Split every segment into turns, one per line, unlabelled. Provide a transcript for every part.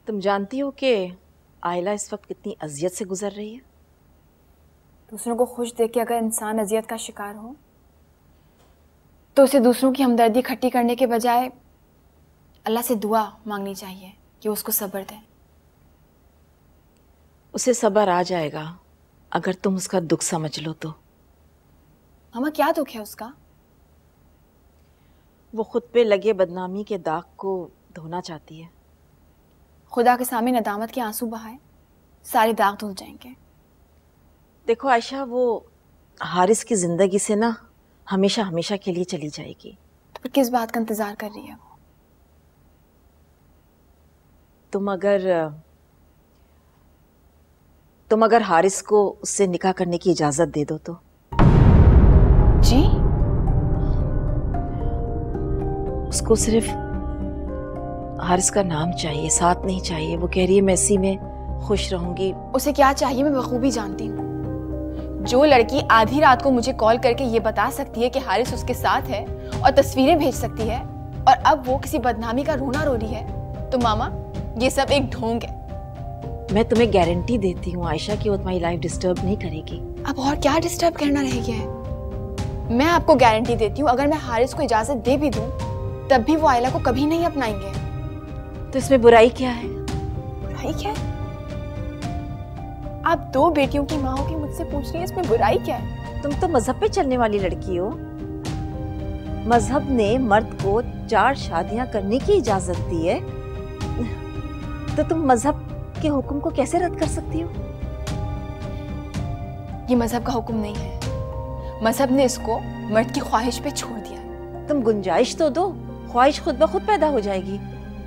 तुम जानती हो कि आयला इस वक्त कितनी अजियत से गुजर रही है।
दूसरों को खुश देख के अगर इंसान अजियत का शिकार हो तो उसे दूसरों की हमदर्दी इकट्ठी करने के बजाय अल्लाह से दुआ मांगनी चाहिए कि उसको सब्र दे।
उसे सब्र आ जाएगा अगर तुम उसका दुख समझ लो तो।
मामा क्या दुख है उसका?
वो खुद पे लगे बदनामी के दाग को धोना चाहती है।
खुदा के सामने नदामत के आंसू बहाए, सारे दाग धुल जाएंगे।
देखो आयशा, वो हारिस की जिंदगी से ना हमेशा हमेशा के लिए चली जाएगी।
तो फिर किस बात का इंतजार कर रही है वो?
तुम अगर हारिस को उससे निकाह करने की इजाजत दे दो तो।
जी?
उसको सिर्फ हारिस का नाम चाहिए, साथ नहीं चाहिए। वो कह रही है मैं इसी में खुश रहूंगी।
उसे क्या चाहिए मैं बखूबी जानती हूँ। जो लड़की आधी रात को मुझे कॉल करके ये बता सकती है कि हारिस उसके साथ है और तस्वीरें भेज सकती है, और अब वो किसी बदनामी का रोना रो रही है, तो मामा ये सब एक ढोंग है।
मैं तुम्हें गारंटी देती हूँ आयशा कि वो तुम्हारी लाइफ डिस्टर्ब नहीं करेगी।
अब और क्या डिस्टर्ब करना रह गया है? मैं आपको गारंटी देती हूँ अगर मैं हारिस को इजाजत दे भी दूँ तब भी वो आयला को कभी नहीं अपनाएंगे।
तो इसमें बुराई क्या है?
बुराई क्या है? आप दो बेटियों की माँ हो के मुझसे पूछ रही है इसमें बुराई क्या है?
तुम तो मजहब पे चलने वाली लड़की हो। मजहब ने मर्द को 4 शादियां करने की इजाजत दी है, तो तुम मजहब के हुक्म को कैसे रद्द कर सकती हो?
ये मजहब का हुक्म नहीं है, मजहब ने इसको मर्द की ख्वाहिश पे छोड़ दिया है।
तुम गुंजाइश तो दो, ख्वाहिश खुद ब खुद पैदा हो जाएगी।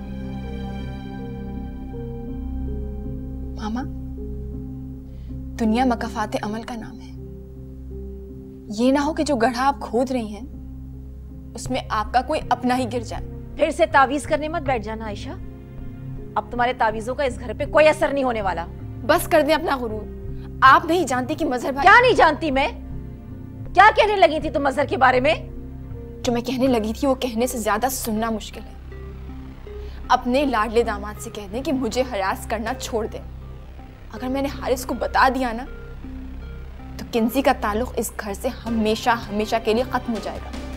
मामा, दुनिया मकफात अमल का नाम है। ये ना हो कि जो गड्ढा आप खोद रही हैं उसमें आपका कोई अपना ही गिर जाए।
फिर से तावीज करने मत बैठ जाना आयशा। अब तुम्हारे तावीजों का इस घर पे कोई असर नहीं होने वाला।
बस कर दें अपना गुरूर। आप नहीं जानती कि मजहर भाई।
क्या नहीं जानती मैं? क्या कहने लगी थी तुम मजहर के बारे में?
जो मैं कहने लगी थी वो कहने से ज्यादा सुनना मुश्किल है। अपने लाडले दामाद से कह दें कि मुझे हरास करना छोड़ दे। अगर मैंने हारिस को बता दिया ना तो किन्जी का ताल्लुक इस घर से हमेशा हमेशा के लिए खत्म हो जाएगा।